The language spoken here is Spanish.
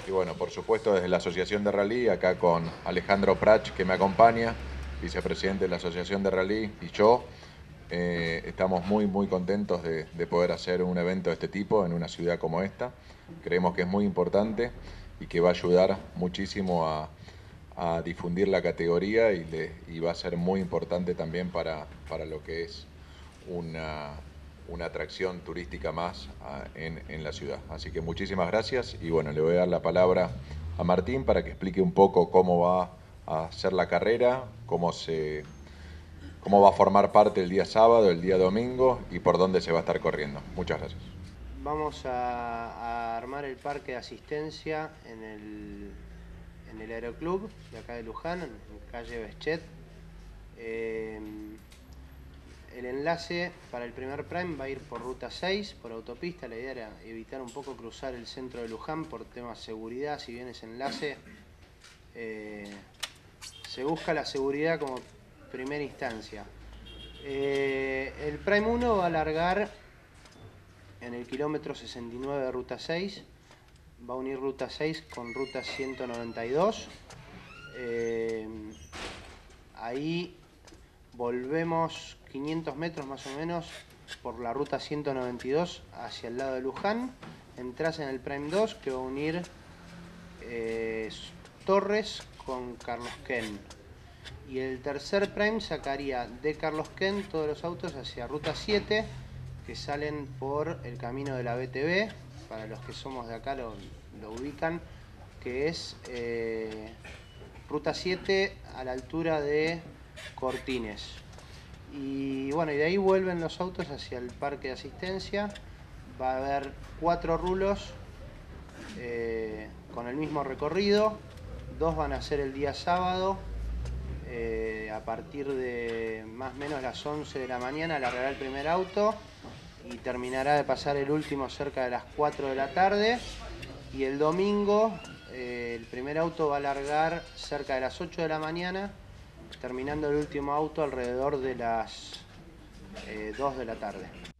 Y bueno, por supuesto desde la Asociación de Rally, acá con Alejandro Prach que me acompaña, vicepresidente de la Asociación de Rally, y yo, estamos muy contentos de poder hacer un evento de este tipo en una ciudad como esta. Creemos que es muy importante y que va a ayudar muchísimo a difundir la categoría y va a ser muy importante también para lo que es una atracción turística más en la ciudad. Así que muchísimas gracias y bueno, le voy a dar la palabra a Martín para que explique un poco cómo va a ser la carrera, cómo va a formar parte el día sábado, el día domingo y por dónde se va a estar corriendo. Muchas gracias. Vamos a armar el parque de asistencia en el Aeroclub de acá de Luján, en calle Beschet. El enlace para el primer Prime va a ir por ruta 6, por autopista. La idea era evitar un poco cruzar el centro de Luján por temas de seguridad. Si bien ese enlace se busca la seguridad como primera instancia. El Prime 1 va a largar en el kilómetro 69 de ruta 6. Va a unir ruta 6 con ruta 192. Ahí volvemos 500 metros más o menos por la ruta 192 hacia el lado de Luján. Entrás en el Prime 2 que va a unir Torres con Carlos Ken. Y el tercer Prime sacaría de Carlos Ken todos los autos hacia ruta 7 que salen por el camino de la BTV. Para los que somos de acá lo ubican, que es ruta 7 a la altura de Cortines. Y bueno, y de ahí vuelven los autos hacia el parque de asistencia. Va a haber 4 rulos con el mismo recorrido. 2 van a ser el día sábado. A partir de más o menos las 11 de la mañana largará el primer auto y terminará de pasar el último cerca de las 4 de la tarde. Y el domingo el primer auto va a largar cerca de las 8 de la mañana, terminando el último auto alrededor de las 2 de la tarde.